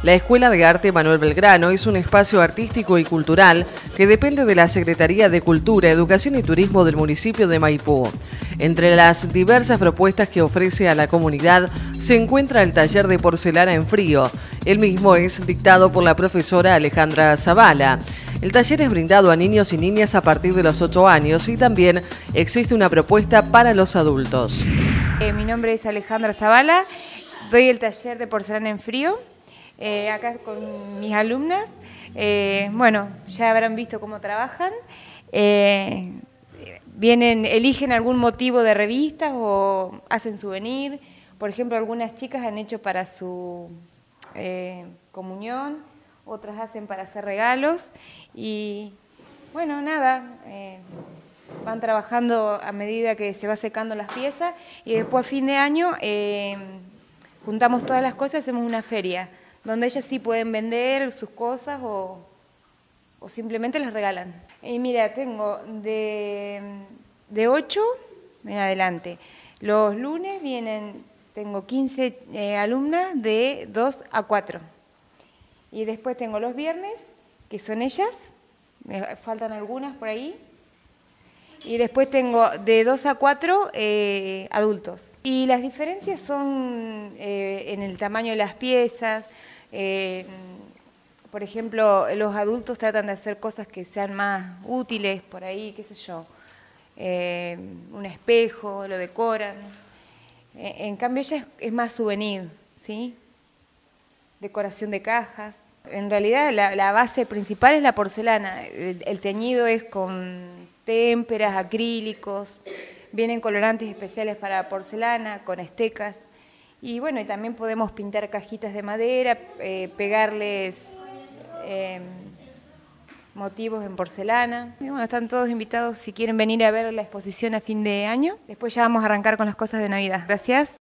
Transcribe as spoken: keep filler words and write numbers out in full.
La Escuela de Arte Manuel Belgrano es un espacio artístico y cultural que depende de la Secretaría de Cultura, Educación y Turismo del municipio de Maipú. Entre las diversas propuestas que ofrece a la comunidad se encuentra el taller de porcelana en frío. El mismo es dictado por la profesora Alejandra Zavala. El taller es brindado a niños y niñas a partir de los ocho años y también existe una propuesta para los adultos. Eh, mi nombre es Alejandra Zavala, doy el taller de porcelana en frío. Eh, acá con mis alumnas, eh, bueno, ya habrán visto cómo trabajan, eh, vienen, eligen algún motivo de revistas o hacen souvenir. Por ejemplo, algunas chicas han hecho para su eh, comunión, otras hacen para hacer regalos y bueno, nada, eh, van trabajando a medida que se va secando las piezas y después a fin de año eh, juntamos todas las cosas y hacemos una feria donde ellas sí pueden vender sus cosas o, o simplemente las regalan. Y mira, tengo de, de ocho en adelante. Los lunes vienen, tengo quince eh, alumnas de dos a cuatro. Y después tengo los viernes, que son ellas, me faltan algunas por ahí. Y después tengo de dos a cuatro eh, adultos. Y las diferencias son eh, en el tamaño de las piezas. Eh, por ejemplo, los adultos tratan de hacer cosas que sean más útiles, por ahí, qué sé yo, eh, un espejo, lo decoran. Eh, en cambio ella es, es más souvenir, ¿sí? Decoración de cajas. En realidad la, la base principal es la porcelana, el, el teñido es con témperas, acrílicos, vienen colorantes especiales para porcelana, con estecas. Y bueno, y también podemos pintar cajitas de madera, eh, pegarles eh, motivos en porcelana. Y bueno, están todos invitados si quieren venir a ver la exposición a fin de año. Después ya vamos a arrancar con las cosas de Navidad. Gracias.